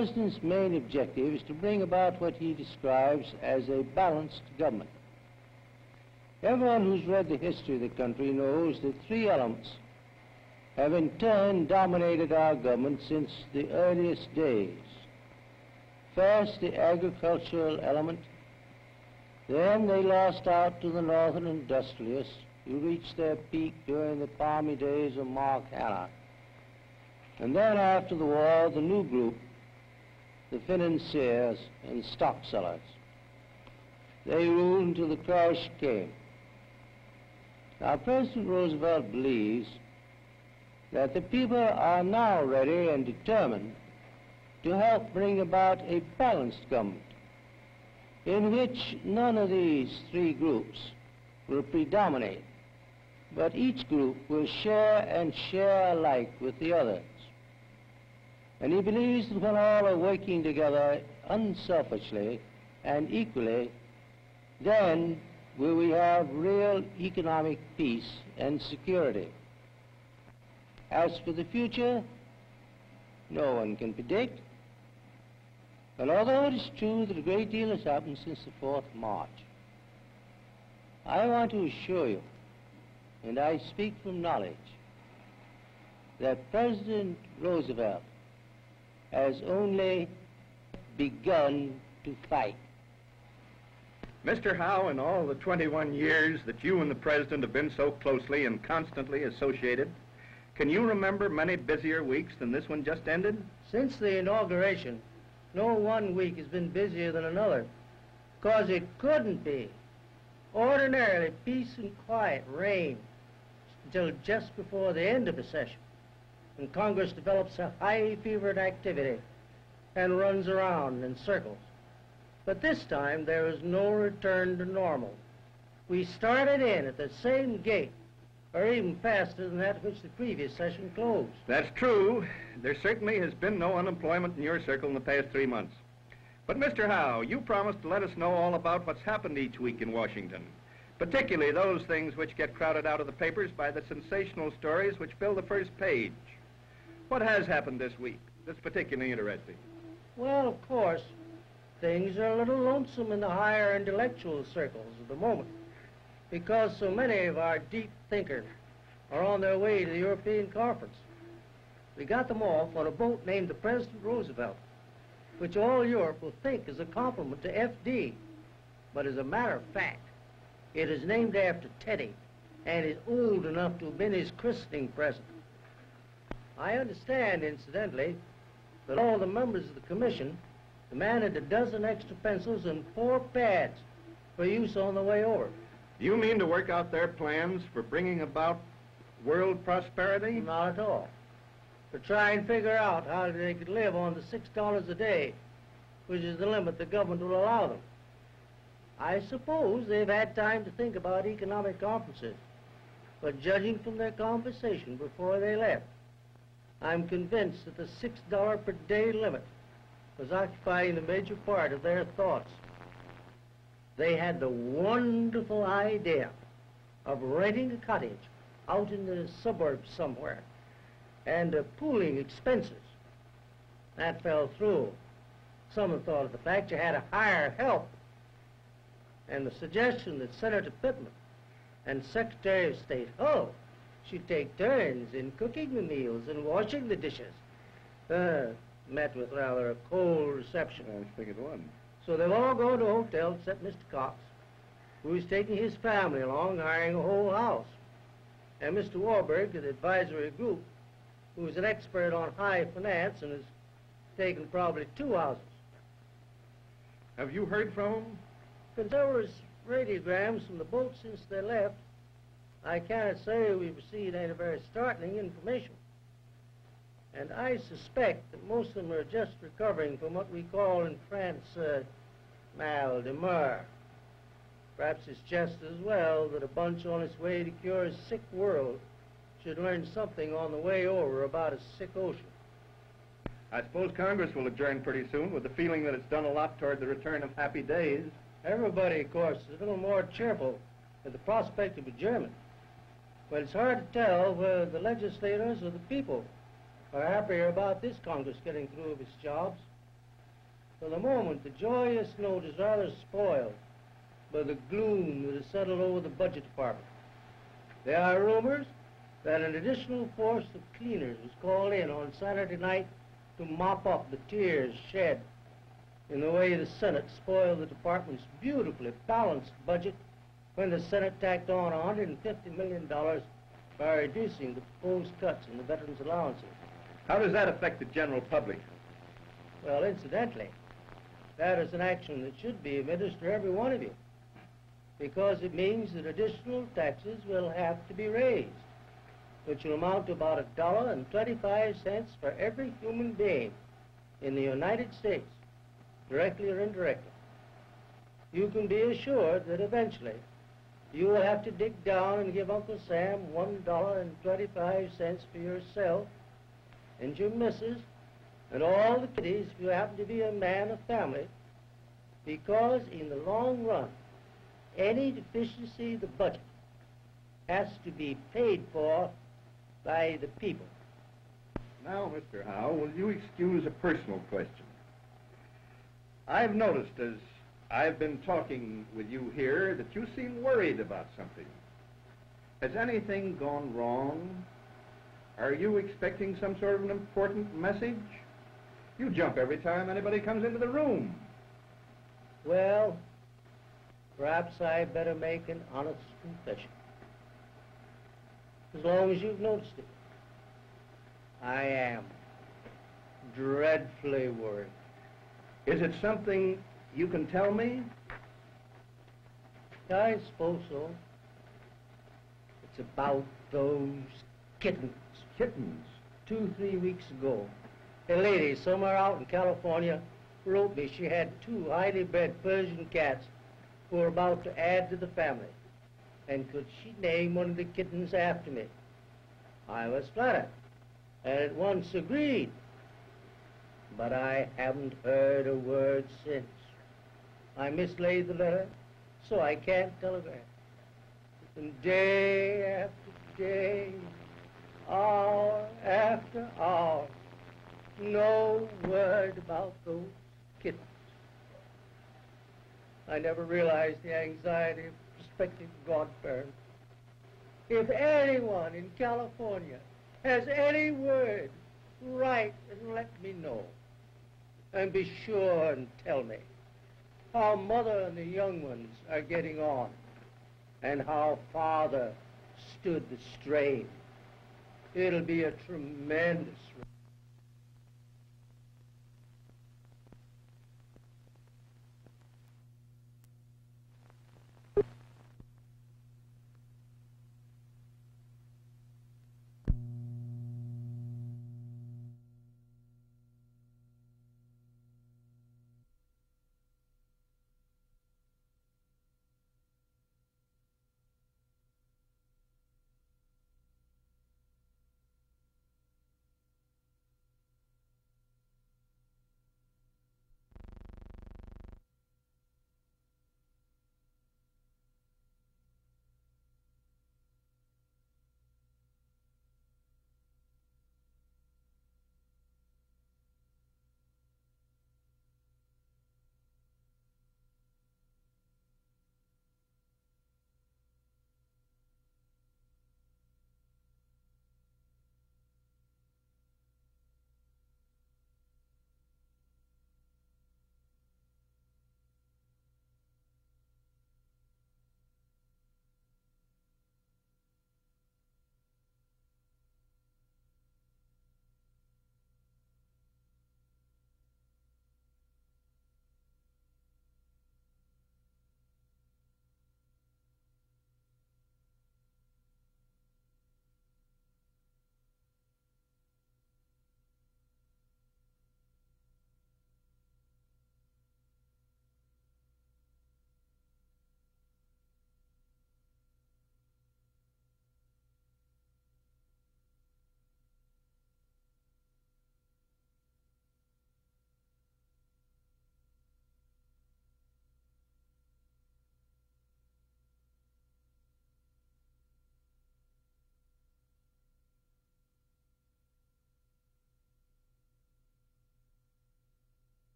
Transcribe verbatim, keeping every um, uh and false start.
President's main objective is to bring about what he describes as a balanced government. Everyone who's read the history of the country knows that three elements have in turn dominated our government since the earliest days. First, the agricultural element. Then they lost out to the northern industrialists who reached their peak during the palmy days of Mark Hanna. And then after the war, the new group, the financiers and stock sellers. They ruled until the crash came. Now, President Roosevelt believes that the people are now ready and determined to help bring about a balanced government in which none of these three groups will predominate, but each group will share and share alike with the others. And he believes that when all are working together unselfishly and equally, then will we have real economic peace and security. As for the future, no one can predict. But although it is true that a great deal has happened since the fourth of March, I want to assure you, and I speak from knowledge, that President Roosevelt has only begun to fight. Mister Howe, in all the twenty-one years that you and the President have been so closely and constantly associated, can you remember many busier weeks than this one just ended? Since the inauguration, no one week has been busier than another, because it couldn't be. Ordinarily, peace and quiet reign until just before the end of the session, when Congress develops a high-fevered activity and runs around in circles. But this time, there is no return to normal. We started in at the same gate, or even faster than that which the previous session closed. That's true. There certainly has been no unemployment in your circle in the past three months. But, Mister Howe, you promised to let us know all about what's happened each week in Washington, particularly those things which get crowded out of the papers by the sensational stories which fill the first page. What has happened this week that's particularly interesting? Well, of course, things are a little lonesome in the higher intellectual circles at the moment, because so many of our deep thinkers are on their way to the European Conference. We got them off on a boat named the President Roosevelt, which all Europe will think is a compliment to F D. But as a matter of fact, it is named after Teddy and is old enough to have been his christening present. I understand, incidentally, that all the members of the commission demanded a dozen extra pencils and four pads for use on the way over. You mean to work out their plans for bringing about world prosperity? Not at all. To try and figure out how they could live on the six dollars a day, which is the limit the government will allow them. I suppose they've had time to think about economic conferences, but judging from their conversation before they left, I'm convinced that the six dollar per day limit was occupying the major part of their thoughts. They had the wonderful idea of renting a cottage out in the suburbs somewhere and uh, pooling expenses. That fell through. Some have thought of the fact you had to hire help, and the suggestion that Senator Pittman and Secretary of State Howe should take turns in cooking the meals and washing the dishes uh, met with rather a cold reception. I figured one. So they'll all go to a hotel except Mister Cox, who's taking his family along, hiring a whole house. And Mister Warburg of the advisory group, who's an expert on high finance and has taken probably two houses. Have you heard from them? Because there was radiograms from the boat since they left, I cannot say we've received any very startling information. And I suspect that most of them are just recovering from what we call in France uh, mal de mer. Perhaps it's just as well that a bunch on its way to cure a sick world should learn something on the way over about a sick ocean. I suppose Congress will adjourn pretty soon with the feeling that it's done a lot toward the return of happy days. Everybody, of course, is a little more cheerful at the prospect of adjournment. But it's hard to tell whether the legislators or the people are happier about this Congress getting through with its jobs. For the moment, the joyous note is rather spoiled by the gloom that has settled over the budget department. There are rumors that an additional force of cleaners was called in on Saturday night to mop up the tears shed in the way the Senate spoiled the department's beautifully balanced budget when the Senate tacked on one hundred fifty million dollars by reducing the proposed cuts in the veterans' allowances. How does that affect the general public? Well, incidentally, that is an action that should be of interest to every one of you, because it means that additional taxes will have to be raised, which will amount to about a dollar and twenty-five cents for every human being in the United States, directly or indirectly. You can be assured that eventually you will have to dig down and give Uncle Sam one dollar and twenty-five cents for yourself and your missus and all the kiddies if you happen to be a man of family, because in the long run, any deficiency of the budget has to be paid for by the people. Now, Mister Howe, will you excuse a personal question? I've noticed as I've been talking with you here that you seem worried about something. Has anything gone wrong? Are you expecting some sort of an important message? You jump every time anybody comes into the room. Well, perhaps I'd better make an honest confession. As long as you've noticed it, I am dreadfully worried. Is it something you can tell me? I suppose so. It's about those kittens. Kittens? Two, three weeks ago, a lady somewhere out in California wrote me she had two highly bred Persian cats who were about to add to the family, and could she name one of the kittens after me? I was flattered, and at once agreed. But I haven't heard a word since. I mislaid the letter, so I can't telegraph. And day after day, hour after hour, no word about those kittens. I never realized the anxiety of prospective godparents. If anyone in California has any word, write and let me know. And be sure and tell me how Mother and the young ones are getting on, and how Father stood the strain. It'll be a tremendous